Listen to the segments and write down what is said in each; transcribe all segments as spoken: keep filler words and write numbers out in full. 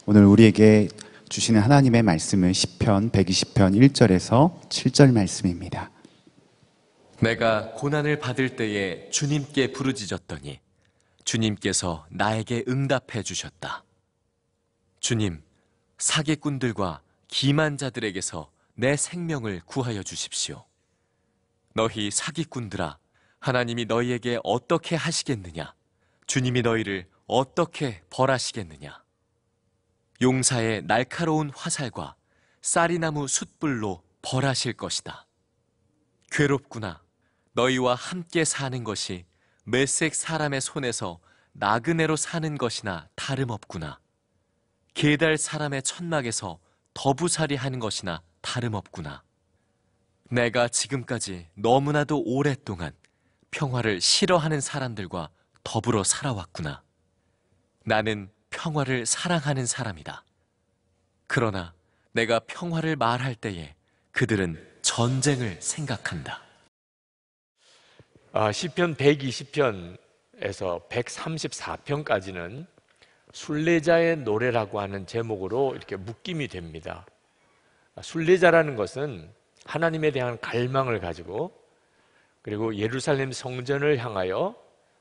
오늘 우리에게 주시는 하나님의 말씀은 시편 백이십 편 일 절에서 칠 절 말씀입니다. 내가 고난을 받을 때에 주님께 부르짖었더니 주님께서 나에게 응답해 주셨다. 주님, 사기꾼들과 기만자들에게서 내 생명을 구하여 주십시오. 너희 사기꾼들아, 하나님이 너희에게 어떻게 하시겠느냐? 주님이 너희를 어떻게 벌하시겠느냐? 용사의 날카로운 화살과 쌀이나무 숯불로 벌하실 것이다. 괴롭구나. 너희와 함께 사는 것이 메색 사람의 손에서 나그네로 사는 것이나 다름없구나. 게달 사람의 천막에서 더부살이 하는 것이나 다름없구나. 내가 지금까지 너무나도 오랫동안 평화를 싫어하는 사람들과 더불어 살아왔구나. 나는 평화를 사랑하는 사람이다. 그러나 내가 평화를 말할 때에 그들은 전쟁을 생각한다. 아, 시편 백이십 편에서 백삼십사 편까지는 순례자의 노래라고 하는 제목으로 이렇게 묶임이 됩니다. 순례자라는 것은 하나님에 대한 갈망을 가지고 그리고 예루살렘 성전을 향하여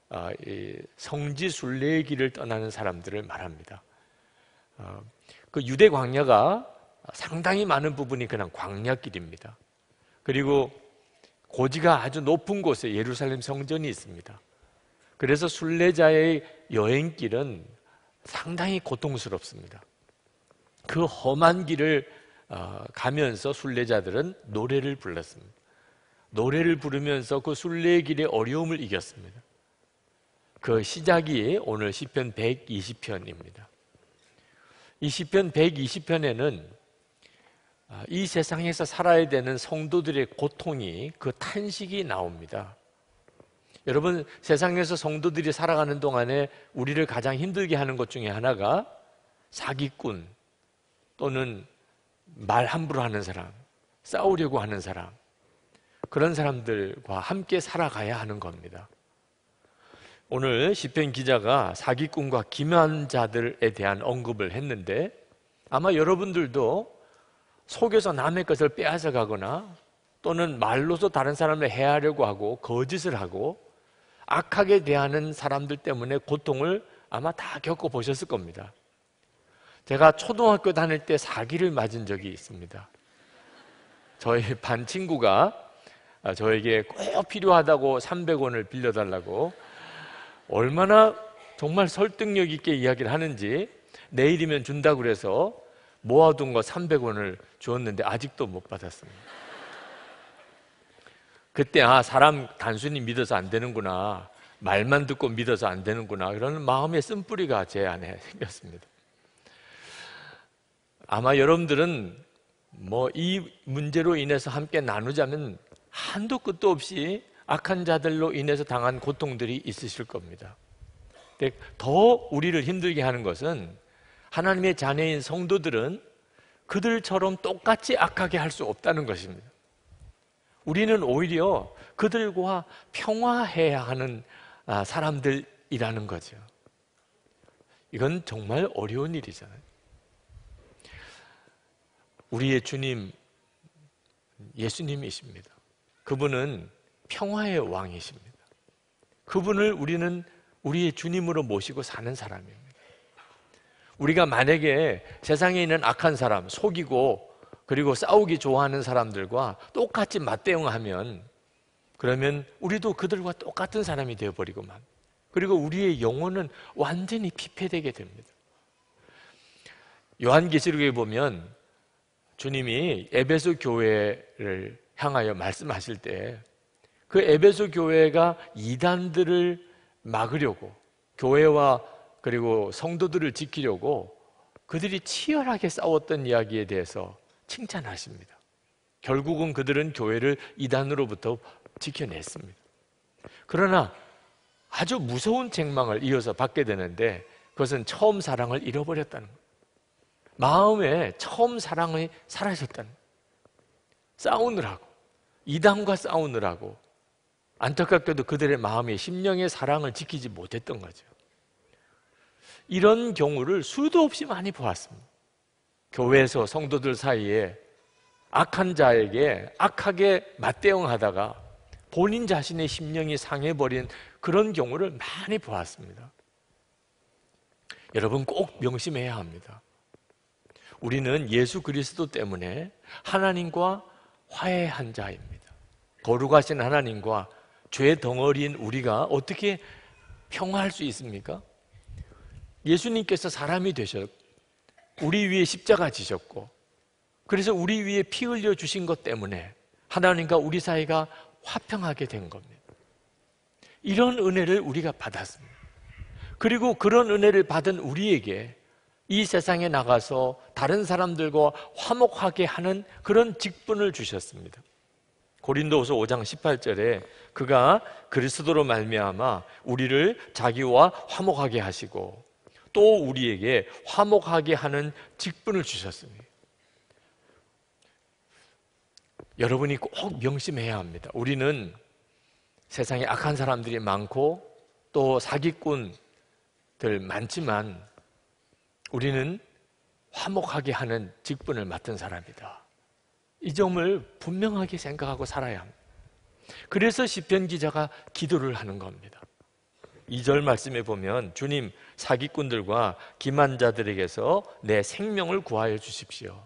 성지 순례의 길을 떠나는 사람들을 말합니다. 그 유대 광야가 상당히 많은 부분이 그냥 광야길입니다. 그리고 고지가 아주 높은 곳에 예루살렘 성전이 있습니다. 그래서 순례자의 여행길은 상당히 고통스럽습니다. 그 험한 길을 가면서 순례자들은 노래를 불렀습니다. 노래를 부르면서 그 순례의 길의 어려움을 이겼습니다. 그 시작이 오늘 시편 백이십 편입니다. 이 시편 백이십 편에는 이 세상에서 살아야 되는 성도들의 고통이, 그 탄식이 나옵니다. 여러분, 세상에서 성도들이 살아가는 동안에 우리를 가장 힘들게 하는 것 중에 하나가 사기꾼 또는 말 함부로 하는 사람, 싸우려고 하는 사람, 그런 사람들과 함께 살아가야 하는 겁니다. 오늘 시편 기자가 사기꾼과 기만자들에 대한 언급을 했는데 아마 여러분들도 속여서 남의 것을 빼앗아 가거나 또는 말로서 다른 사람을 해하려고 하고 거짓을 하고 악하게 대하는 사람들 때문에 고통을 아마 다 겪어보셨을 겁니다. 제가 초등학교 다닐 때 사기를 맞은 적이 있습니다. 저희 반 친구가 저에게 꼭 필요하다고 삼백 원을 빌려달라고 얼마나 정말 설득력 있게 이야기를 하는지 내일이면 준다고 그래서 모아둔 거 삼백 원을 주었는데 아직도 못 받았습니다. 그때 아 사람 단순히 믿어서 안 되는구나, 말만 듣고 믿어서 안 되는구나, 그런 마음의 쓴뿌리가 제 안에 생겼습니다. 아마 여러분들은 뭐 이 문제로 인해서 함께 나누자면 한도 끝도 없이 악한 자들로 인해서 당한 고통들이 있으실 겁니다. 근데 더 우리를 힘들게 하는 것은 하나님의 자녀인 성도들은 그들처럼 똑같이 악하게 할 수 없다는 것입니다. 우리는 오히려 그들과 평화해야 하는 사람들이라는 거죠. 이건 정말 어려운 일이잖아요. 우리의 주님 예수님이십니다. 그분은 평화의 왕이십니다. 그분을 우리는 우리의 주님으로 모시고 사는 사람입니다. 우리가 만약에 세상에 있는 악한 사람, 속이고 그리고 싸우기 좋아하는 사람들과 똑같이 맞대응하면 그러면 우리도 그들과 똑같은 사람이 되어버리고만, 그리고 우리의 영혼은 완전히 피폐되게 됩니다. 요한계시록에 보면 주님이 에베소 교회를 향하여 말씀하실 때 그 에베소 교회가 이단들을 막으려고, 교회와 그리고 성도들을 지키려고 그들이 치열하게 싸웠던 이야기에 대해서 칭찬하십니다. 결국은 그들은 교회를 이단으로부터 지켜냈습니다. 그러나 아주 무서운 책망을 이어서 받게 되는데 그것은 처음 사랑을 잃어버렸다는 거예요. 마음에 처음 사랑이 사라졌다는 거예요. 싸우느라고, 이단과 싸우느라고 안타깝게도 그들의 마음이 심령의 사랑을 지키지 못했던 거죠. 이런 경우를 수도 없이 많이 보았습니다. 교회에서 성도들 사이에 악한 자에게 악하게 맞대응하다가 본인 자신의 심령이 상해버린 그런 경우를 많이 보았습니다. 여러분 꼭 명심해야 합니다. 우리는 예수 그리스도 때문에 하나님과 화해한 자입니다. 거룩하신 하나님과 죄 덩어리인 우리가 어떻게 평화할 수 있습니까? 예수님께서 사람이 되셨고 우리 위에 십자가 지셨고 그래서 우리 위에 피 흘려 주신 것 때문에 하나님과 우리 사이가 화평하게 된 겁니다. 이런 은혜를 우리가 받았습니다. 그리고 그런 은혜를 받은 우리에게 이 세상에 나가서 다른 사람들과 화목하게 하는 그런 직분을 주셨습니다. 고린도후서 오 장 십팔 절에 그가 그리스도로 말미암아 우리를 자기와 화목하게 하시고 또 우리에게 화목하게 하는 직분을 주셨습니다. 여러분이 꼭 명심해야 합니다. 우리는 세상에 악한 사람들이 많고 또 사기꾼들 많지만 우리는 화목하게 하는 직분을 맡은 사람이다. 이 점을 분명하게 생각하고 살아야 합니다. 그래서 시편 기자가 기도를 하는 겁니다. 이 절 말씀에 보면 주님 사기꾼들과 기만자들에게서 내 생명을 구하여 주십시오.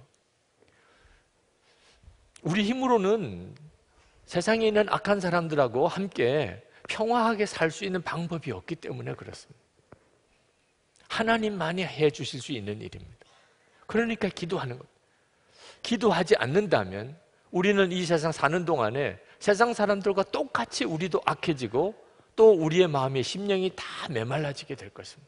우리 힘으로는 세상에 있는 악한 사람들하고 함께 평화하게 살 수 있는 방법이 없기 때문에 그렇습니다. 하나님만이 해 주실 수 있는 일입니다. 그러니까 기도하는 겁니다. 기도하지 않는다면 우리는 이 세상 사는 동안에 세상 사람들과 똑같이 우리도 악해지고 또 우리의 마음의 심령이 다 메말라지게 될 것입니다.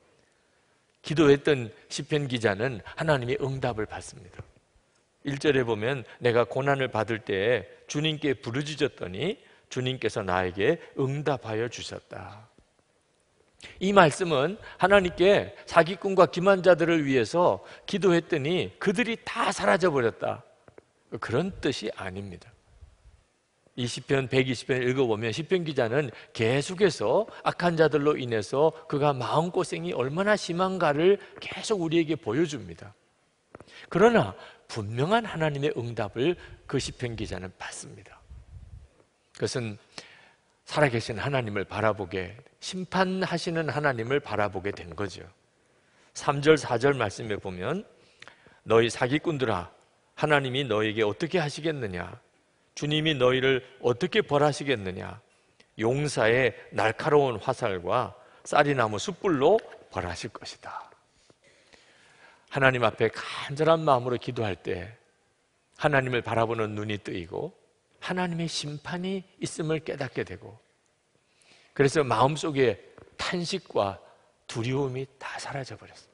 기도했던 시편 기자는 하나님의 응답을 받습니다. 일 절에 보면 내가 고난을 받을 때에 주님께 부르짖었더니 주님께서 나에게 응답하여 주셨다. 이 말씀은 하나님께 사기꾼과 기만자들을 위해서 기도했더니 그들이 다 사라져버렸다, 그런 뜻이 아닙니다. 이 시편 백이십 편을 읽어보면 시편 기자는 계속해서 악한 자들로 인해서 그가 마음고생이 얼마나 심한가를 계속 우리에게 보여줍니다. 그러나 분명한 하나님의 응답을 그 시편 기자는 받습니다. 그것은 살아계신 하나님을 바라보게, 심판하시는 하나님을 바라보게 된 거죠. 삼 절 사 절 말씀에 보면 너희 사기꾼들아 하나님이 너에게 어떻게 하시겠느냐, 주님이 너희를 어떻게 벌하시겠느냐, 용사의 날카로운 화살과 쌀이나무 숯불로 벌하실 것이다. 하나님 앞에 간절한 마음으로 기도할 때 하나님을 바라보는 눈이 뜨이고 하나님의 심판이 있음을 깨닫게 되고, 그래서 마음속에 탄식과 두려움이 다 사라져 버렸습니다.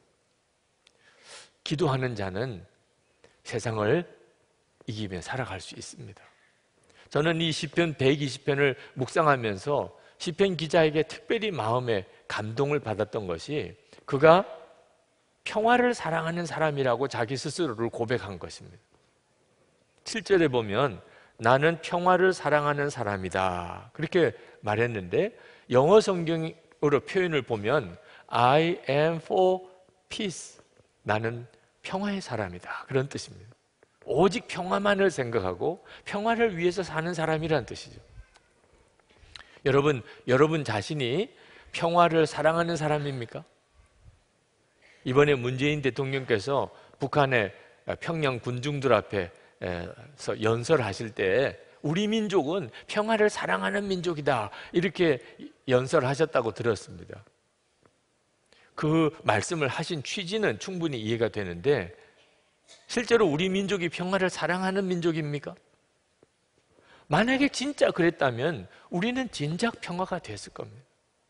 기도하는 자는 세상을 이기며 살아갈 수 있습니다. 저는 이 시편 백이십 편을 묵상하면서 시편 기자에게 특별히 마음에 감동을 받았던 것이 그가 평화를 사랑하는 사람이라고 자기 스스로를 고백한 것입니다. 칠 절에 보면 나는 평화를 사랑하는 사람이다, 그렇게 말했는데 영어 성경으로 표현을 보면 I am for peace, 나는 평화의 사람이다, 그런 뜻입니다. 오직 평화만을 생각하고 평화를 위해서 사는 사람이라는 뜻이죠. 여러분, 여러분 자신이 평화를 사랑하는 사람입니까? 이번에 문재인 대통령께서 북한의 평양 군중들 앞에서 연설하실 때 우리 민족은 평화를 사랑하는 민족이다, 이렇게 연설하셨다고 들었습니다. 그 말씀을 하신 취지는 충분히 이해가 되는데 실제로 우리 민족이 평화를 사랑하는 민족입니까? 만약에 진짜 그랬다면 우리는 진작 평화가 됐을 겁니다.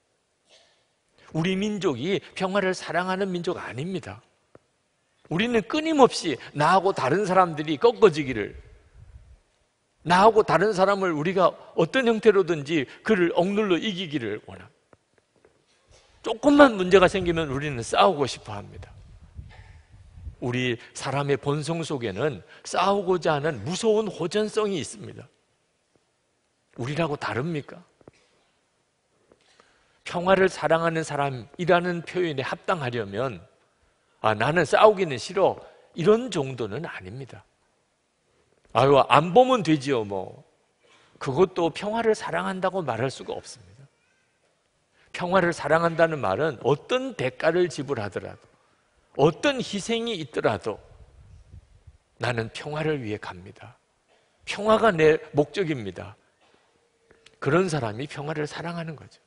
우리 민족이 평화를 사랑하는 민족 아닙니다. 우리는 끊임없이 나하고 다른 사람들이 꺾어지기를, 나하고 다른 사람을 우리가 어떤 형태로든지 그를 억눌러 이기기를 원합니다. 조금만 문제가 생기면 우리는 싸우고 싶어 합니다. 우리 사람의 본성 속에는 싸우고자 하는 무서운 호전성이 있습니다. 우리라고 다릅니까? 평화를 사랑하는 사람이라는 표현에 합당하려면 아, 나는 싸우기는 싫어, 이런 정도는 아닙니다. 아유, 안 보면 되지요 뭐. 그것도 평화를 사랑한다고 말할 수가 없습니다. 평화를 사랑한다는 말은 어떤 대가를 지불하더라도, 어떤 희생이 있더라도 나는 평화를 위해 갑니다. 평화가 내 목적입니다. 그런 사람이 평화를 사랑하는 거죠.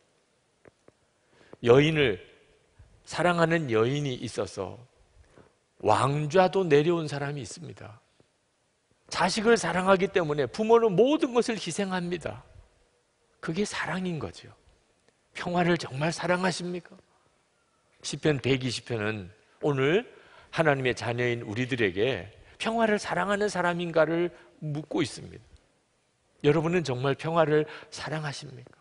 여인을 사랑하는 여인이 있어서 왕좌도 내려온 사람이 있습니다. 자식을 사랑하기 때문에 부모는 모든 것을 희생합니다. 그게 사랑인 거죠. 평화를 정말 사랑하십니까? 시편 백이십 편은 오늘 하나님의 자녀인 우리들에게 평화를 사랑하는 사람인가를 묻고 있습니다. 여러분은 정말 평화를 사랑하십니까?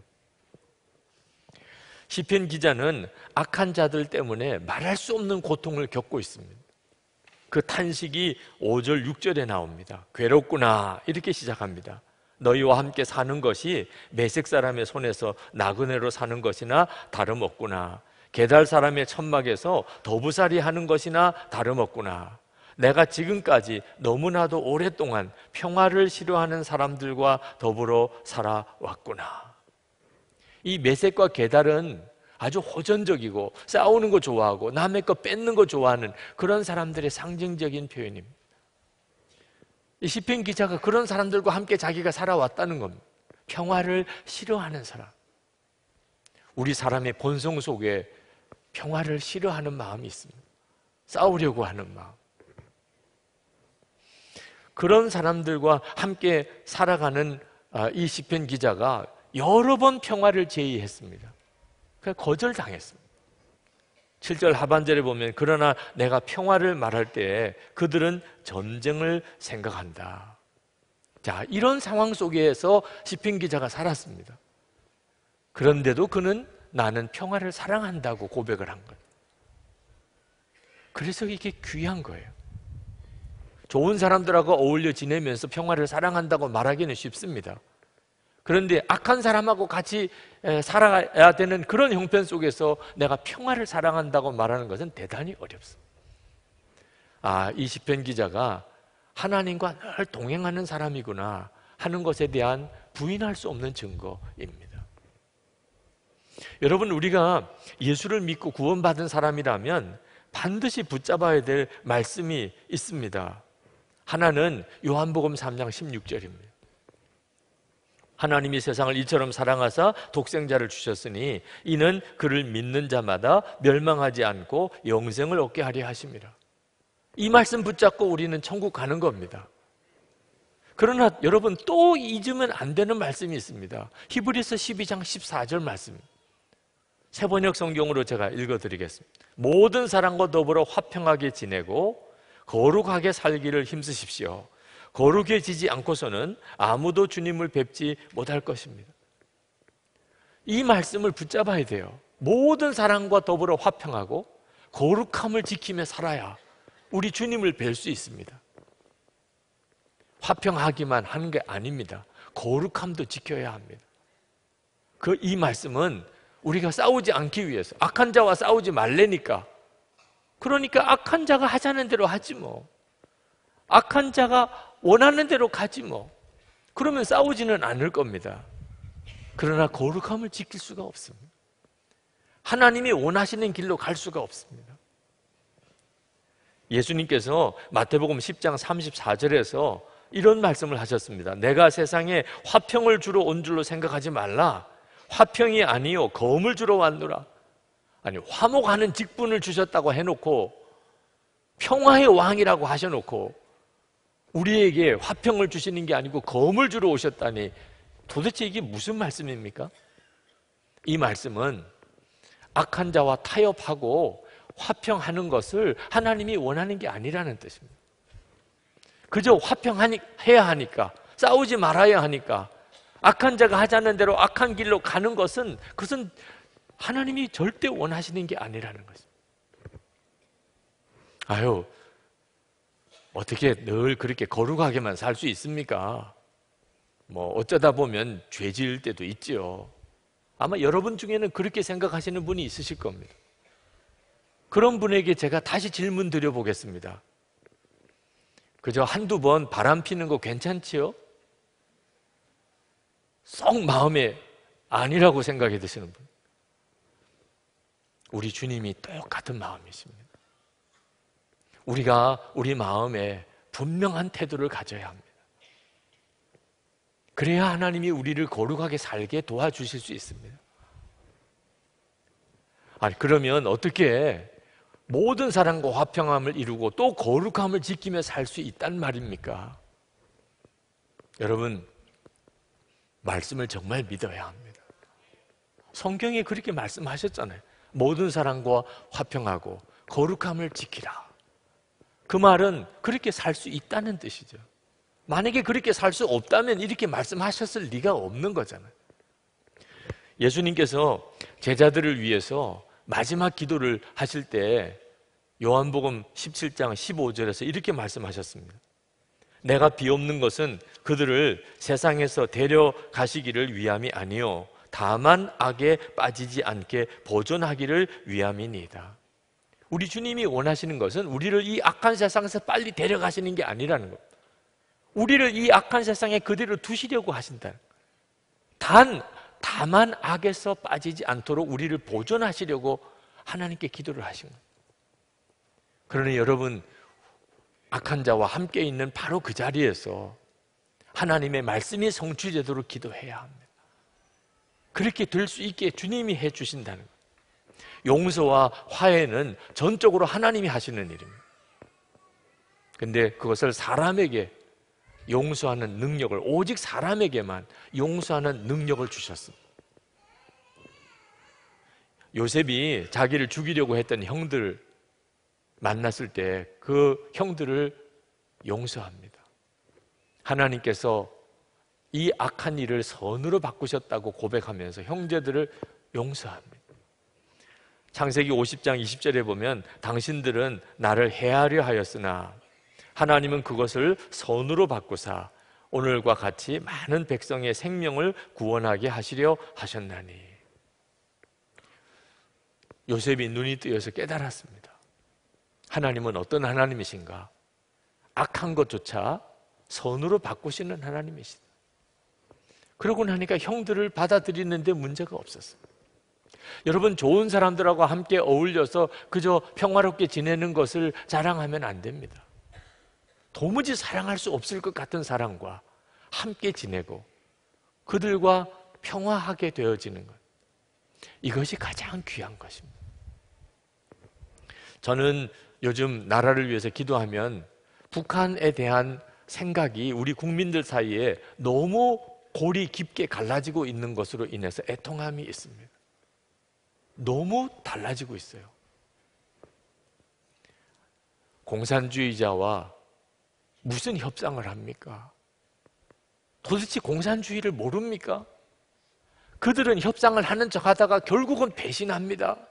시편 기자는 악한 자들 때문에 말할 수 없는 고통을 겪고 있습니다. 그 탄식이 오 절 육 절에 나옵니다. 괴롭구나, 이렇게 시작합니다. 너희와 함께 사는 것이 메색 사람의 손에서 나그네로 사는 것이나 다름없구나. 게달 사람의 천막에서 더부살이 하는 것이나 다름없구나. 내가 지금까지 너무나도 오랫동안 평화를 싫어하는 사람들과 더불어 살아왔구나. 이 메색과 게달은 아주 호전적이고 싸우는 거 좋아하고 남의 거 뺏는 거 좋아하는 그런 사람들의 상징적인 표현입니다. 이 시편 기자가 그런 사람들과 함께 자기가 살아왔다는 겁니다. 평화를 싫어하는 사람. 우리 사람의 본성 속에 평화를 싫어하는 마음이 있습니다. 싸우려고 하는 마음. 그런 사람들과 함께 살아가는 이 시편 기자가 여러 번 평화를 제의했습니다. 그러니까 거절당했습니다. 칠 절 하반절에 보면 그러나 내가 평화를 말할 때에 그들은 전쟁을 생각한다. 자, 이런 상황 속에서 시편 기자가 살았습니다. 그런데도 그는 나는 평화를 사랑한다고 고백을 한 거예요. 그래서 이게 귀한 거예요. 좋은 사람들하고 어울려 지내면서 평화를 사랑한다고 말하기는 쉽습니다. 그런데 악한 사람하고 같이 살아야 되는 그런 형편 속에서 내가 평화를 사랑한다고 말하는 것은 대단히 어렵습니다. 아, 이 시편 기자가 하나님과 늘 동행하는 사람이구나 하는 것에 대한 부인할 수 없는 증거입니다. 여러분, 우리가 예수를 믿고 구원받은 사람이라면 반드시 붙잡아야 될 말씀이 있습니다. 하나는 요한복음 삼 장 십육 절입니다. 하나님이 세상을 이처럼 사랑하사 독생자를 주셨으니 이는 그를 믿는 자마다 멸망하지 않고 영생을 얻게 하려 하심이라. 이 말씀 붙잡고 우리는 천국 가는 겁니다. 그러나 여러분, 또 잊으면 안 되는 말씀이 있습니다. 히브리서 십이 장 십사 절 말씀입니다. 새번역 성경으로 제가 읽어드리겠습니다. 모든 사람과 더불어 화평하게 지내고 거룩하게 살기를 힘쓰십시오. 거룩해지지 않고서는 아무도 주님을 뵙지 못할 것입니다. 이 말씀을 붙잡아야 돼요. 모든 사람과 더불어 화평하고 거룩함을 지키며 살아야 우리 주님을 뵐 수 있습니다. 화평하기만 하는 게 아닙니다. 거룩함도 지켜야 합니다. 그 이 말씀은 우리가 싸우지 않기 위해서, 악한 자와 싸우지 말래니까, 그러니까 악한 자가 하자는 대로 하지 뭐, 악한 자가 원하는 대로 가지 뭐, 그러면 싸우지는 않을 겁니다. 그러나 거룩함을 지킬 수가 없습니다. 하나님이 원하시는 길로 갈 수가 없습니다. 예수님께서 마태복음 십 장 삼십사 절에서 이런 말씀을 하셨습니다. 내가 세상에 화평을 주러 온 줄로 생각하지 말라. 화평이 아니요 검을 주러 왔노라. 아니, 화목하는 직분을 주셨다고 해놓고 평화의 왕이라고 하셔놓고 우리에게 화평을 주시는 게 아니고 검을 주러 오셨다니, 도대체 이게 무슨 말씀입니까? 이 말씀은 악한 자와 타협하고 화평하는 것을 하나님이 원하는 게 아니라는 뜻입니다. 그저 화평해야 하니까, 싸우지 말아야 하니까, 악한 자가 하자는 대로 악한 길로 가는 것은, 그것은 하나님이 절대 원하시는 게 아니라는 것입니다. 아유, 어떻게 늘 그렇게 거룩하게만 살 수 있습니까? 뭐 어쩌다 보면 죄 지을 때도 있지요. 아마 여러분 중에는 그렇게 생각하시는 분이 있으실 겁니다. 그런 분에게 제가 다시 질문 드려보겠습니다. 그저 한두 번 바람 피는 거 괜찮지요? 썩 마음에 아니라고 생각이 드시는 분, 우리 주님이 똑같은 마음이십니다. 우리가 우리 마음에 분명한 태도를 가져야 합니다. 그래야 하나님이 우리를 거룩하게 살게 도와주실 수 있습니다. 아니, 그러면 어떻게 모든 사람과 화평함을 이루고 또 거룩함을 지키며 살 수 있단 말입니까? 여러분, 말씀을 정말 믿어야 합니다. 성경에 그렇게 말씀하셨잖아요. 모든 사람과 화평하고 거룩함을 지키라. 그 말은 그렇게 살 수 있다는 뜻이죠. 만약에 그렇게 살 수 없다면 이렇게 말씀하셨을 리가 없는 거잖아요. 예수님께서 제자들을 위해서 마지막 기도를 하실 때 요한복음 십칠 장 십오 절에서 이렇게 말씀하셨습니다. 내가 비옵는 것은 그들을 세상에서 데려가시기를 위함이 아니요 다만 악에 빠지지 않게 보존하기를 위함이니이다. 우리 주님이 원하시는 것은 우리를 이 악한 세상에서 빨리 데려가시는 게 아니라는 겁니다. 우리를 이 악한 세상에 그대로 두시려고 하신다. 단, 다만 악에서 빠지지 않도록 우리를 보존하시려고 하나님께 기도를 하신 거예요. 그러니 여러분, 악한 자와 함께 있는 바로 그 자리에서 하나님의 말씀이 성취되도록 기도해야 합니다. 그렇게 될 수 있게 주님이 해주신다는 거예요. 용서와 화해는 전적으로 하나님이 하시는 일입니다. 근데 그것을 사람에게 용서하는 능력을, 오직 사람에게만 용서하는 능력을 주셨습니다. 요셉이 자기를 죽이려고 했던 형들 만났을 때 그 형들을 용서합니다. 하나님께서 이 악한 일을 선으로 바꾸셨다고 고백하면서 형제들을 용서합니다. 창세기 오십 장 이십 절에 보면 당신들은 나를 해하려 하였으나 하나님은 그것을 선으로 바꾸사 오늘과 같이 많은 백성의 생명을 구원하게 하시려 하셨나니. 요셉이 눈이 뜨여서 깨달았습니다. 하나님은 어떤 하나님이신가? 악한 것조차 선으로 바꾸시는 하나님이시다. 그러고 나니까 형들을 받아들이는데 문제가 없었어요. 여러분, 좋은 사람들하고 함께 어울려서 그저 평화롭게 지내는 것을 자랑하면 안 됩니다. 도무지 사랑할 수 없을 것 같은 사람과 함께 지내고 그들과 평화하게 되어지는 것, 이것이 가장 귀한 것입니다. 저는 요즘 나라를 위해서 기도하면 북한에 대한 생각이 우리 국민들 사이에 너무 골이 깊게 갈라지고 있는 것으로 인해서 애통함이 있습니다. 너무 달라지고 있어요. 공산주의자와 무슨 협상을 합니까? 도대체 공산주의를 모릅니까? 그들은 협상을 하는 척 하다가 결국은 배신합니다.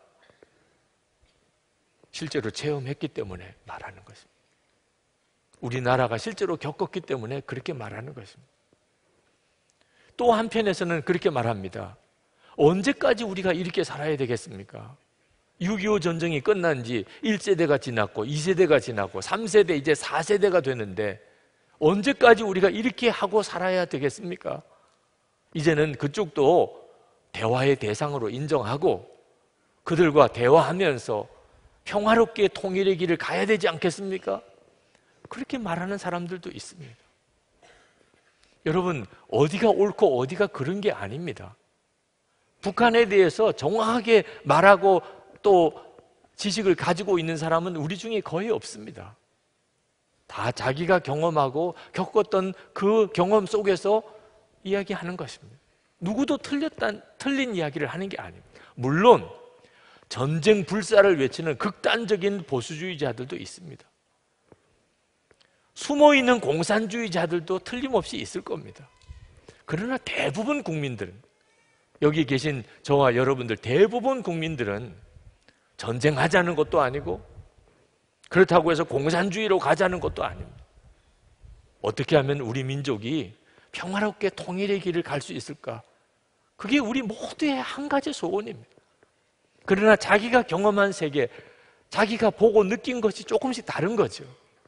실제로 체험했기 때문에 말하는 것입니다. 우리나라가 실제로 겪었기 때문에 그렇게 말하는 것입니다. 또 한편에서는 그렇게 말합니다. 언제까지 우리가 이렇게 살아야 되겠습니까? 육이오 전쟁이 끝난 지 일 세대가 지났고 이 세대가 지났고 삼 세대, 이제 사 세대가 되는데 언제까지 우리가 이렇게 하고 살아야 되겠습니까? 이제는 그쪽도 대화의 대상으로 인정하고 그들과 대화하면서 평화롭게 통일의 길을 가야 되지 않겠습니까? 그렇게 말하는 사람들도 있습니다. 여러분, 어디가 옳고 어디가 그런 게 아닙니다. 북한에 대해서 정확하게 말하고 또 지식을 가지고 있는 사람은 우리 중에 거의 없습니다. 다 자기가 경험하고 겪었던 그 경험 속에서 이야기하는 것입니다. 누구도 틀렸단, 틀린 이야기를 하는 게 아닙니다. 물론 전쟁 불사를 외치는 극단적인 보수주의자들도 있습니다. 숨어있는 공산주의자들도 틀림없이 있을 겁니다. 그러나 대부분 국민들은, 여기 계신 저와 여러분들 대부분 국민들은 전쟁하자는 것도 아니고 그렇다고 해서 공산주의로 가자는 것도 아닙니다. 어떻게 하면 우리 민족이 평화롭게 통일의 길을 갈 수 있을까? 그게 우리 모두의 한 가지 소원입니다. 그러나 자기가 경험한 세계, 자기가 보고 느낀 것이 조금씩 다른 거죠.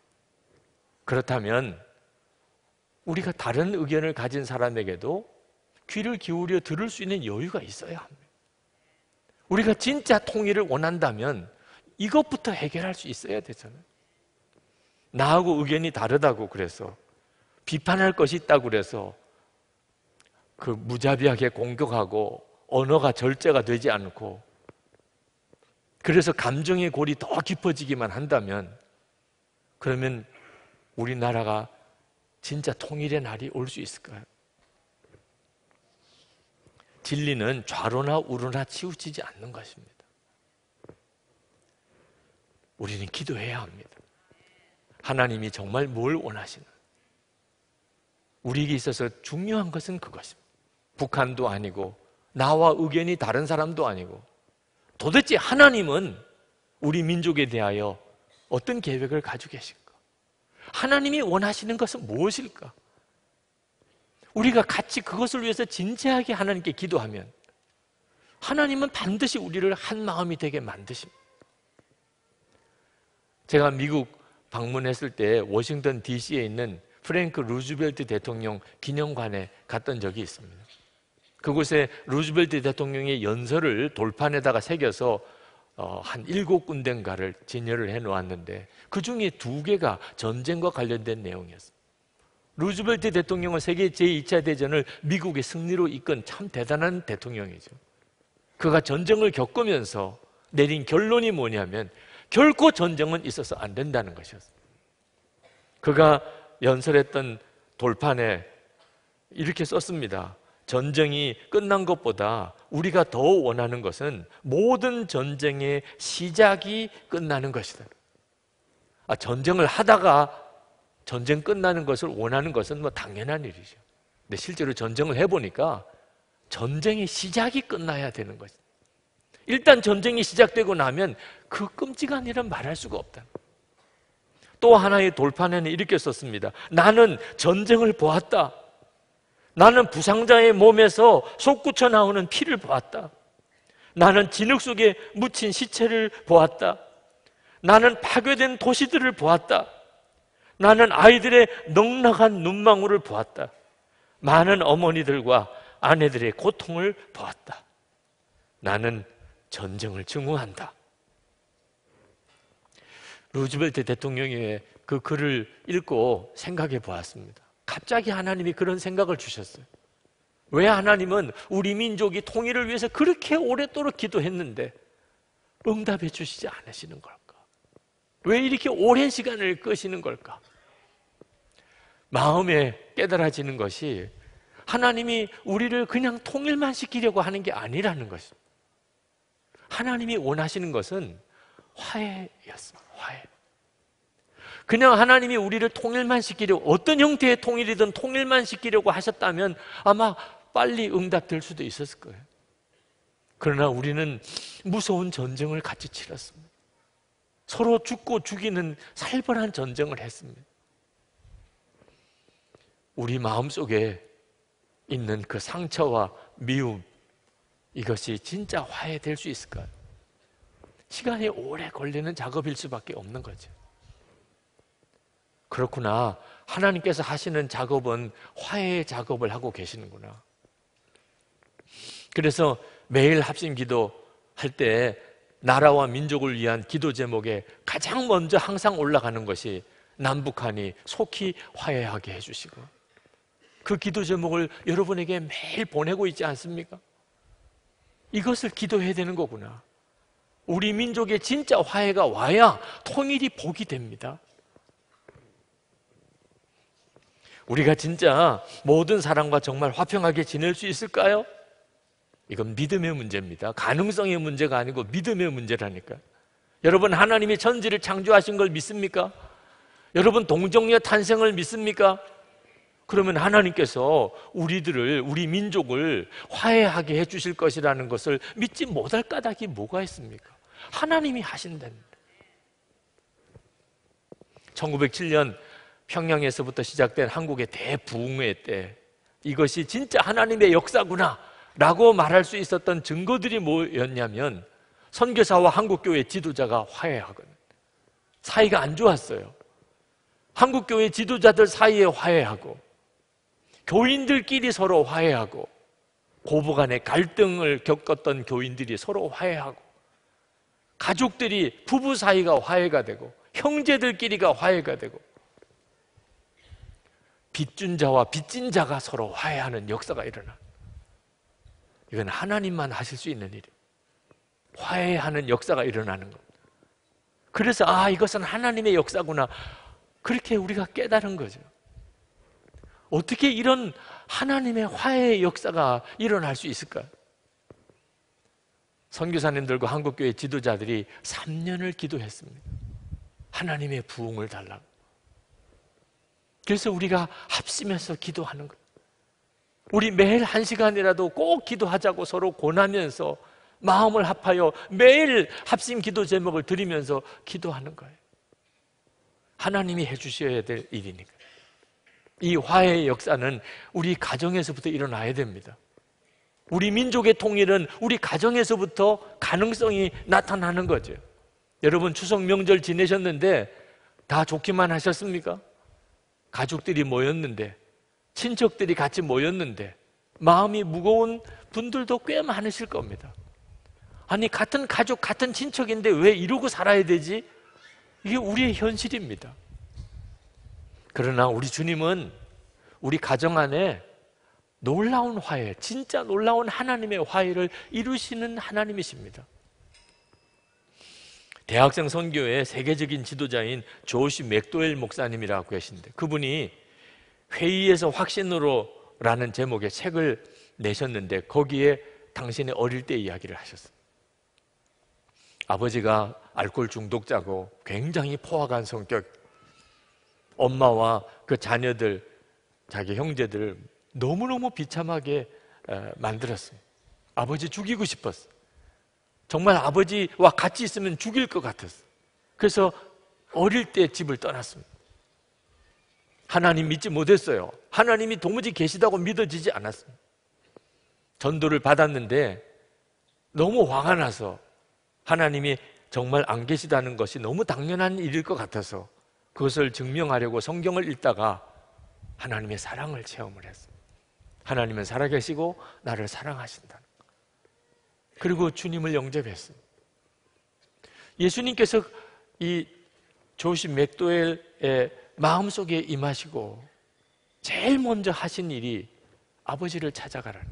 그렇다면 우리가 다른 의견을 가진 사람에게도 귀를 기울여 들을 수 있는 여유가 있어야 합니다. 우리가 진짜 통일을 원한다면 이것부터 해결할 수 있어야 되잖아요. 나하고 의견이 다르다고 그래서, 비판할 것이 있다고 그래서 그 무자비하게 공격하고 언어가 절제가 되지 않고, 그래서 감정의 골이 더 깊어지기만 한다면, 그러면 우리나라가 진짜 통일의 날이 올 수 있을까요? 진리는 좌로나 우로나 치우치지 않는 것입니다. 우리는 기도해야 합니다. 하나님이 정말 뭘 원하시나? 우리에게 있어서 중요한 것은 그것입니다. 북한도 아니고 나와 의견이 다른 사람도 아니고, 도대체 하나님은 우리 민족에 대하여 어떤 계획을 가지고 계실까? 하나님이 원하시는 것은 무엇일까? 우리가 같이 그것을 위해서 진지하게 하나님께 기도하면 하나님은 반드시 우리를 한 마음이 되게 만드십니다. 제가 미국 방문했을 때 워싱턴 디씨에 있는 프랭크 루즈벨트 대통령 기념관에 갔던 적이 있습니다. 그곳에 루즈벨트 대통령의 연설을 돌판에다가 새겨서 어, 한 일곱 군데인가를 진열을 해놓았는데 그 중에 두 개가 전쟁과 관련된 내용이었습니다. 루즈벨트 대통령은 세계 제이 차 대전을 미국의 승리로 이끈 참 대단한 대통령이죠. 그가 전쟁을 겪으면서 내린 결론이 뭐냐면 결코 전쟁은 있어서 안 된다는 것이었습니다. 그가 연설했던 돌판에 이렇게 썼습니다. 전쟁이 끝난 것보다 우리가 더 원하는 것은 모든 전쟁의 시작이 끝나는 것이다. 아, 전쟁을 하다가 전쟁 끝나는 것을 원하는 것은 뭐 당연한 일이죠. 근데 실제로 전쟁을 해보니까 전쟁의 시작이 끝나야 되는 것이다. 일단 전쟁이 시작되고 나면 그 끔찍한 일은 말할 수가 없다. 또 하나의 돌판에는 이렇게 썼습니다. 나는 전쟁을 보았다. 나는 부상자의 몸에서 솟구쳐 나오는 피를 보았다. 나는 진흙 속에 묻힌 시체를 보았다. 나는 파괴된 도시들을 보았다. 나는 아이들의 넉넉한 눈망울을 보았다. 많은 어머니들과 아내들의 고통을 보았다. 나는 전쟁을 증오한다. 루즈벨트 대통령의 그 글을 읽고 생각해 보았습니다. 갑자기 하나님이 그런 생각을 주셨어요. 왜 하나님은 우리 민족이 통일을 위해서 그렇게 오랫도록 기도했는데 응답해 주시지 않으시는 걸까? 왜 이렇게 오랜 시간을 끄시는 걸까? 마음에 깨달아지는 것이 하나님이 우리를 그냥 통일만 시키려고 하는 게 아니라는 것입니다. 하나님이 원하시는 것은 화해였습니다. 화해. 그냥 하나님이 우리를 통일만 시키려고, 어떤 형태의 통일이든 통일만 시키려고 하셨다면 아마 빨리 응답될 수도 있었을 거예요. 그러나 우리는 무서운 전쟁을 같이 치렀습니다. 서로 죽고 죽이는 살벌한 전쟁을 했습니다. 우리 마음속에 있는 그 상처와 미움, 이것이 진짜 화해될 수 있을까요? 시간이 오래 걸리는 작업일 수밖에 없는 거죠. 그렇구나. 하나님께서 하시는 작업은 화해의 작업을 하고 계시는구나. 그래서 매일 합심 기도할 때 나라와 민족을 위한 기도 제목에 가장 먼저 항상 올라가는 것이 남북한이 속히 화해하게 해주시고, 그 기도 제목을 여러분에게 매일 보내고 있지 않습니까? 이것을 기도해야 되는 거구나. 우리 민족의 진짜 화해가 와야 통일이 복이 됩니다. 우리가 진짜 모든 사람과 정말 화평하게 지낼 수 있을까요? 이건 믿음의 문제입니다. 가능성의 문제가 아니고 믿음의 문제라니까. 여러분, 하나님이 천지를 창조하신 걸 믿습니까? 여러분, 동정녀 탄생을 믿습니까? 그러면 하나님께서 우리들을, 우리 민족을 화해하게 해주실 것이라는 것을 믿지 못할 까닭이 뭐가 있습니까? 하나님이 하신답니다. 천구백칠 년 평양에서부터 시작된 한국의 대부흥회 때 이것이 진짜 하나님의 역사구나 라고 말할 수 있었던 증거들이 뭐였냐면 선교사와 한국교회 지도자가 화해하거든. 사이가 안 좋았어요. 한국교회 지도자들 사이에 화해하고 교인들끼리 서로 화해하고 고부간의 갈등을 겪었던 교인들이 서로 화해하고 가족들이 부부 사이가 화해가 되고 형제들끼리가 화해가 되고 빚준 자와 빚진 자가 서로 화해하는 역사가 일어나. 이건 하나님만 하실 수 있는 일이에요. 화해하는 역사가 일어나는 겁니다. 그래서 아, 이것은 하나님의 역사구나, 그렇게 우리가 깨달은 거죠. 어떻게 이런 하나님의 화해의 역사가 일어날 수 있을까요? 선교사님들과 한국교회 지도자들이 삼 년을 기도했습니다. 하나님의 부흥을 달라고. 그래서 우리가 합심해서 기도하는 거예요. 우리 매일 한 시간이라도 꼭 기도하자고 서로 권하면서 마음을 합하여 매일 합심 기도 제목을 드리면서 기도하는 거예요. 하나님이 해주셔야 될 일이니까. 이 화해의 역사는 우리 가정에서부터 일어나야 됩니다. 우리 민족의 통일은 우리 가정에서부터 가능성이 나타나는 거죠. 여러분 추석 명절 지내셨는데 다 좋기만 하셨습니까? 가족들이 모였는데, 친척들이 같이 모였는데 마음이 무거운 분들도 꽤 많으실 겁니다. 아니, 같은 가족, 같은 친척인데 왜 이러고 살아야 되지? 이게 우리의 현실입니다. 그러나 우리 주님은 우리 가정 안에 놀라운 화해, 진짜 놀라운 하나님의 화해를 이루시는 하나님이십니다. 대학생 선교의 세계적인 지도자인 조시 맥도웰 목사님이라고 계신데, 그분이 회의에서 확신으로 라는 제목의 책을 내셨는데 거기에 당신의 어릴 때 이야기를 하셨어요. 아버지가 알코올 중독자고 굉장히 포악한 성격, 엄마와 그 자녀들, 자기 형제들을 너무너무 비참하게 만들었어요. 아버지 죽이고 싶었어요. 정말 아버지와 같이 있으면 죽일 것 같았어요. 그래서 어릴 때 집을 떠났습니다. 하나님 믿지 못했어요. 하나님이 도무지 계시다고 믿어지지 않았습니다. 전도를 받았는데 너무 화가 나서 하나님이 정말 안 계시다는 것이 너무 당연한 일일 것 같아서 그것을 증명하려고 성경을 읽다가 하나님의 사랑을 체험을 했어요. 하나님은 살아계시고 나를 사랑하신다. 그리고 주님을 영접했어요. 예수님께서 이 조시 맥도웰의 마음속에 임하시고 제일 먼저 하신 일이 아버지를 찾아가라는,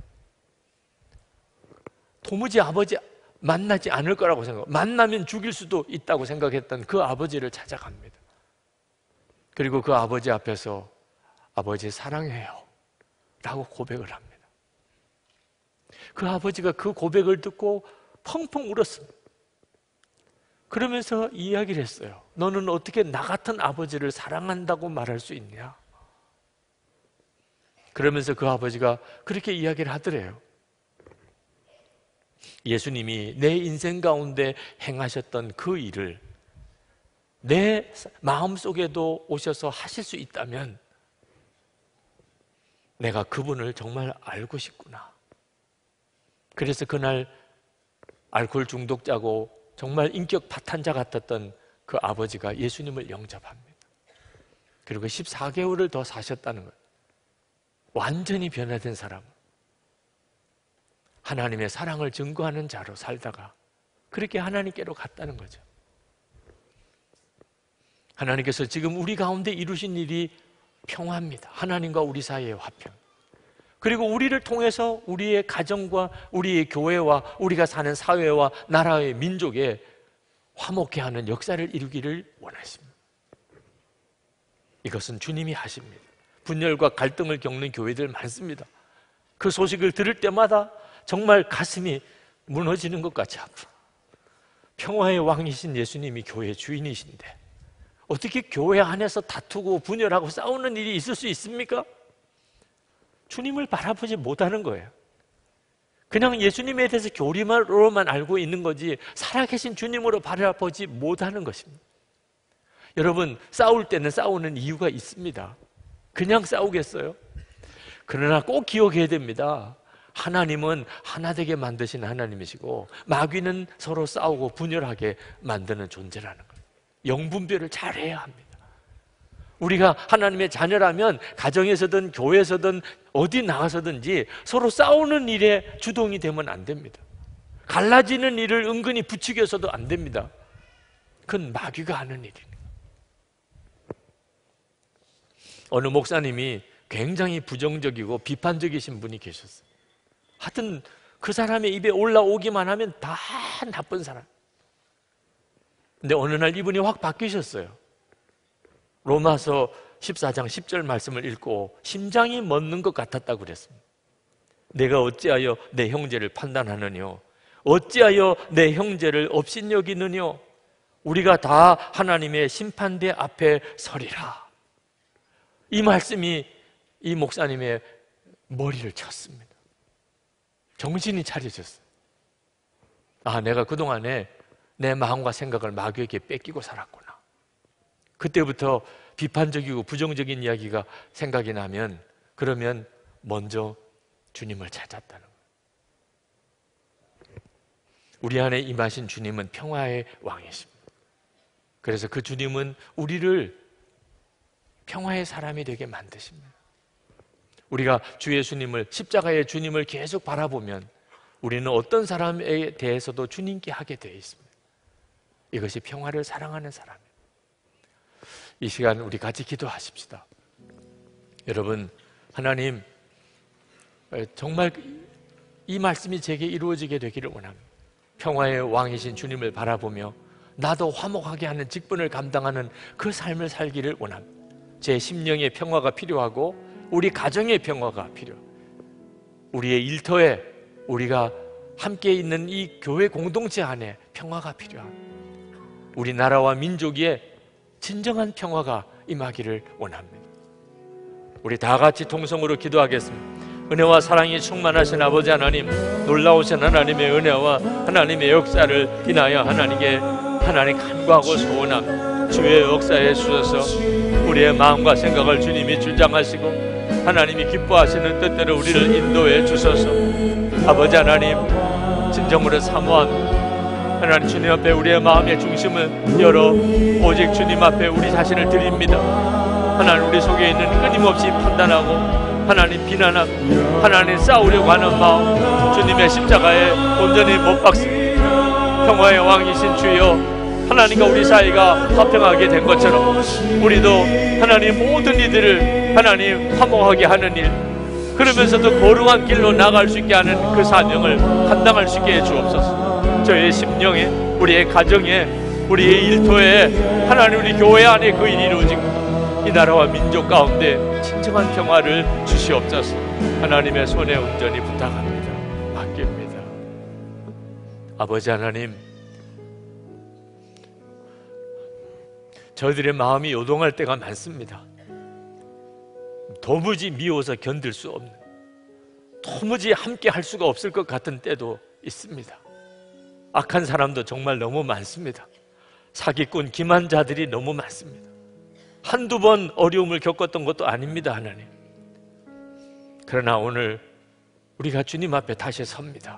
도무지 아버지 만나지 않을 거라고 생각, 만나면 죽일 수도 있다고 생각했던 그 아버지를 찾아갑니다. 그리고 그 아버지 앞에서 아버지 사랑해요 라고 고백을 합니다. 그 아버지가 그 고백을 듣고 펑펑 울었습니다. 그러면서 이야기를 했어요. 너는 어떻게 나 같은 아버지를 사랑한다고 말할 수 있냐? 그러면서 그 아버지가 그렇게 이야기를 하더래요. 예수님이 내 인생 가운데 행하셨던 그 일을 내 마음속에도 오셔서 하실 수 있다면 내가 그분을 정말 알고 싶구나. 그래서 그날 알코올 중독자고 정말 인격 파탄자 같았던 그 아버지가 예수님을 영접합니다. 그리고 십사 개월을 더 사셨다는 거예요. 완전히 변화된 사람, 하나님의 사랑을 증거하는 자로 살다가 그렇게 하나님께로 갔다는 거죠. 하나님께서 지금 우리 가운데 이루신 일이 평화입니다. 하나님과 우리 사이의 화평. 그리고 우리를 통해서 우리의 가정과 우리의 교회와 우리가 사는 사회와 나라의 민족에 화목해 하는 역사를 이루기를 원하십니다. 이것은 주님이 하십니다. 분열과 갈등을 겪는 교회들 많습니다. 그 소식을 들을 때마다 정말 가슴이 무너지는 것 같이 아파. 평화의 왕이신 예수님이 교회 주인이신데 어떻게 교회 안에서 다투고 분열하고 싸우는 일이 있을 수 있습니까? 주님을 바라보지 못하는 거예요. 그냥 예수님에 대해서 교리로만 알고 있는 거지 살아계신 주님으로 바라보지 못하는 것입니다. 여러분, 싸울 때는 싸우는 이유가 있습니다. 그냥 싸우겠어요? 그러나 꼭 기억해야 됩니다. 하나님은 하나 되게 만드신 하나님이시고 마귀는 서로 싸우고 분열하게 만드는 존재라는 거예요. 영분별을 잘해야 합니다. 우리가 하나님의 자녀라면 가정에서든 교회에서든 어디 나가서든지 서로 싸우는 일에 주동이 되면 안 됩니다. 갈라지는 일을 은근히 부추겨서도 안 됩니다. 그건 마귀가 하는 일이에요. 어느 목사님이 굉장히 부정적이고 비판적이신 분이 계셨어요. 하여튼 그 사람의 입에 올라오기만 하면 다 나쁜 사람. 근데 어느 날 이분이 확 바뀌셨어요. 로마서 십사 장 십 절 말씀을 읽고 심장이 멎는 것 같았다고 그랬습니다. 내가 어찌하여 내 형제를 판단하느뇨? 어찌하여 내 형제를 업신여기느뇨? 우리가 다 하나님의 심판대 앞에 서리라. 이 말씀이 이 목사님의 머리를 쳤습니다. 정신이 차려졌어요. 아, 내가 그동안에 내 마음과 생각을 마귀에게 뺏기고 살았구나. 그때부터 비판적이고 부정적인 이야기가 생각이 나면 그러면 먼저 주님을 찾았다는 거예요. 우리 안에 임하신 주님은 평화의 왕이십니다. 그래서 그 주님은 우리를 평화의 사람이 되게 만드십니다. 우리가 주 예수님을, 십자가의 주님을 계속 바라보면 우리는 어떤 사람에 대해서도 주님께 하게 되어 있습니다. 이것이 평화를 사랑하는 사람이에요. 이 시간 우리 같이 기도하십시다. 여러분, 하나님 정말 이 말씀이 제게 이루어지게 되기를 원합니다. 평화의 왕이신 주님을 바라보며 나도 화목하게 하는 직분을 감당하는 그 삶을 살기를 원합니다. 제 심령의 평화가 필요하고 우리 가정의 평화가 필요합니다. 우리의 일터에 우리가 함께 있는 이 교회 공동체 안에 평화가 필요합니다. 우리나라와 민족의 진정한 평화가 임하기를 원합니다. 우리 다 같이 통성으로 기도하겠습니다. 은혜와 사랑이 충만하신 아버지 하나님, 놀라우신 하나님의 은혜와 하나님의 역사를 인하여 하나님께 하나님 간구하고 소원함 주의 역사에 주셔서 우리의 마음과 생각을 주님이 주장하시고 하나님이 기뻐하시는 뜻대로 우리를 인도해 주셔서 아버지 하나님 진정으로 사모합니다. 하나님 주님 앞에 우리의 마음의 중심을 열어 오직 주님 앞에 우리 자신을 드립니다. 하나님 우리 속에 있는 끊임없이 판단하고 하나님 비난하고 하나님 싸우려고 하는 마음 주님의 십자가에 온전히 못 박습니다. 평화의 왕이신 주여, 하나님과 우리 사이가 화평하게 된 것처럼 우리도 하나님 모든 이들을 하나님 화목하게 하는 일, 그러면서도 거룩한 길로 나아갈 수 있게 하는 그 사명을 감당할 수 있게 해주옵소서. 저의 심령에, 우리의 가정에, 우리의 일터에 하나님 우리 교회 안에 그 일이 이루어지고 이 나라와 민족 가운데 진정한 평화를 주시옵소서. 하나님의 손에 온전히 부탁합니다. 맡깁니다. 아버지 하나님, 저희들의 마음이 요동할 때가 많습니다. 도무지 미워서 견딜 수 없는, 도무지 함께 할 수가 없을 것 같은 때도 있습니다. 악한 사람도 정말 너무 많습니다. 사기꾼, 기만자들이 너무 많습니다. 한두 번 어려움을 겪었던 것도 아닙니다, 하나님. 그러나 오늘 우리가 주님 앞에 다시 섭니다.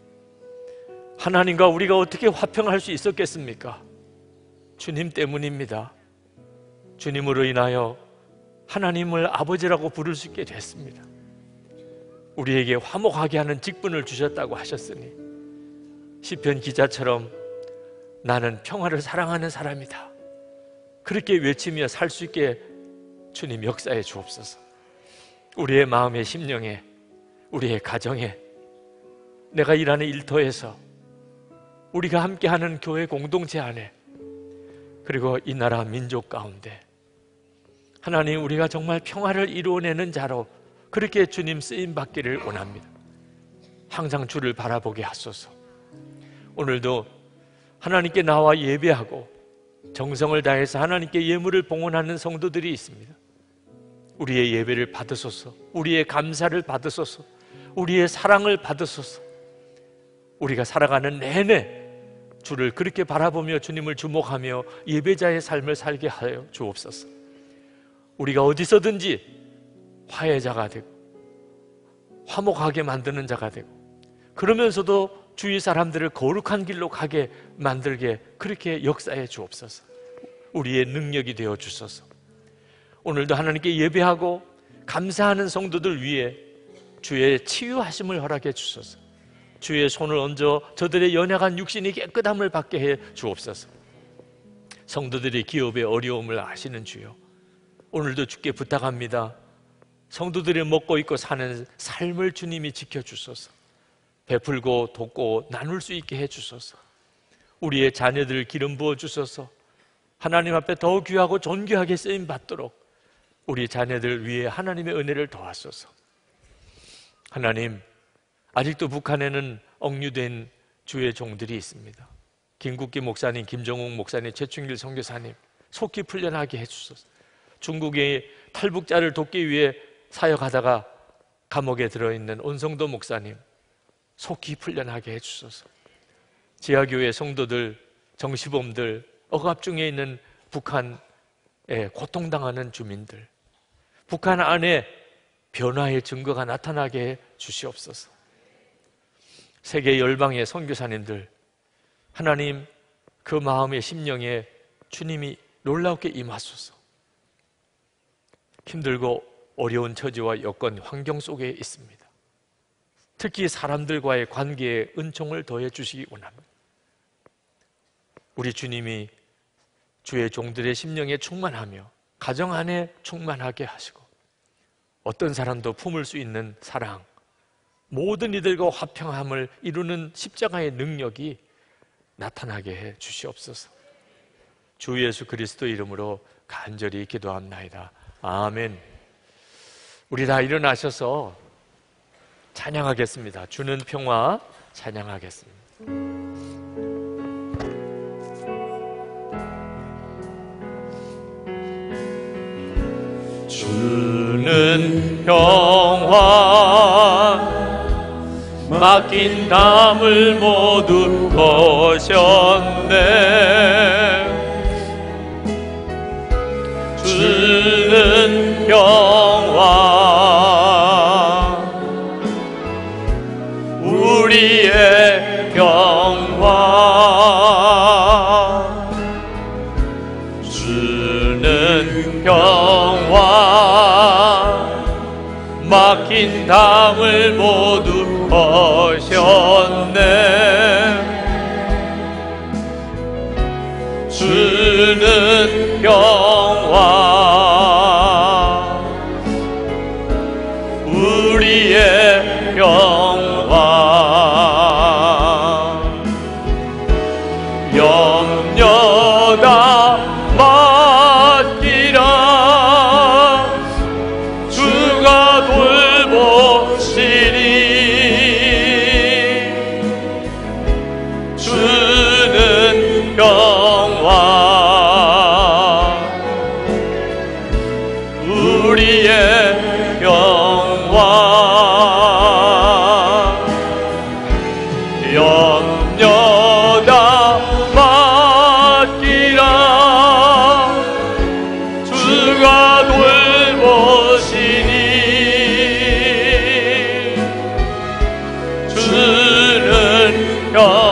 하나님과 우리가 어떻게 화평할 수 있었겠습니까? 주님 때문입니다. 주님으로 인하여 하나님을 아버지라고 부를 수 있게 됐습니다. 우리에게 화목하게 하는 직분을 주셨다고 하셨으니 시편 기자처럼 나는 평화를 사랑하는 사람이다, 그렇게 외치며 살 수 있게 주님 역사해 주옵소서. 우리의 마음의 심령에, 우리의 가정에, 내가 일하는 일터에서, 우리가 함께하는 교회 공동체 안에, 그리고 이 나라 민족 가운데 하나님 우리가 정말 평화를 이루어내는 자로 그렇게 주님 쓰임받기를 원합니다. 항상 주를 바라보게 하소서. 오늘도 하나님께 나와 예배하고 정성을 다해서 하나님께 예물을 봉헌하는 성도들이 있습니다. 우리의 예배를 받으소서. 우리의 감사를 받으소서. 우리의 사랑을 받으소서. 우리가 살아가는 내내 주를 그렇게 바라보며 주님을 주목하며 예배자의 삶을 살게 하여 주옵소서. 우리가 어디서든지 화해자가 되고 화목하게 만드는 자가 되고, 그러면서도 주위 사람들을 거룩한 길로 가게 만들게 그렇게 역사해 주옵소서. 우리의 능력이 되어 주소서. 오늘도 하나님께 예배하고 감사하는 성도들 위해 주의 치유하심을 허락해 주소서. 주의 손을 얹어 저들의 연약한 육신이 깨끗함을 받게 해 주옵소서. 성도들이 기업의 어려움을 아시는 주여, 오늘도 주께 부탁합니다. 성도들이 먹고 있고 사는 삶을 주님이 지켜주소서. 베풀고 돕고 나눌 수 있게 해주소서. 우리의 자녀들 기름 부어주소서. 하나님 앞에 더 귀하고 존귀하게 쓰임받도록 우리 자녀들 위해 하나님의 은혜를 더하소서. 하나님, 아직도 북한에는 억류된 주의 종들이 있습니다. 김국기 목사님, 김정욱 목사님, 최충길 선교사님 속히 풀려나게 해주소서. 중국의 탈북자를 돕기 위해 사역하다가 감옥에 들어있는 온성도 목사님 속히 풀려나게 해주소서. 지하교회 성도들, 정시범들, 억압 중에 있는 북한에 고통당하는 주민들, 북한 안에 변화의 증거가 나타나게 해 주시옵소서. 세계 열방의 선교사님들, 하나님 그 마음의 심령에 주님이 놀랍게 임하소서. 힘들고 어려운 처지와 여건, 환경 속에 있습니다. 특히 사람들과의 관계에 은총을 더해 주시기 원합니다. 우리 주님이 주의 종들의 심령에 충만하며 가정 안에 충만하게 하시고 어떤 사람도 품을 수 있는 사랑, 모든 이들과 화평함을 이루는 십자가의 능력이 나타나게 해 주시옵소서. 주 예수 그리스도 이름으로 간절히 기도합나이다. 아멘. 우리 다 일어나셔서 찬양하겠습니다. 주는 평화 찬양하겠습니다. 주는 평화 맡긴 담을 모두 거셨네. 주는 평화 우리의 평화 주는 평화 맡긴 담을 모두 거셨네. 주는 평화 우리의 평화 염려 다 맡기라. 주가 돌보시리. 주는 평화 우리의 평화 염려 다 맡기라. 주가 돌보시니. 주는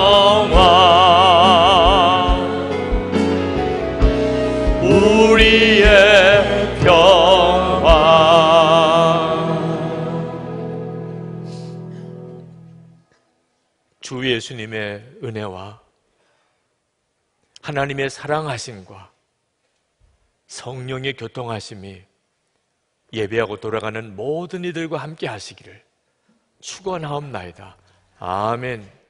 평화 우리의 평화. 주 예수님의 은혜와 하나님의 사랑하심과 성령의 교통하심이 예배하고 돌아가는 모든 이들과 함께 하시기를 축원하옵나이다. 아멘.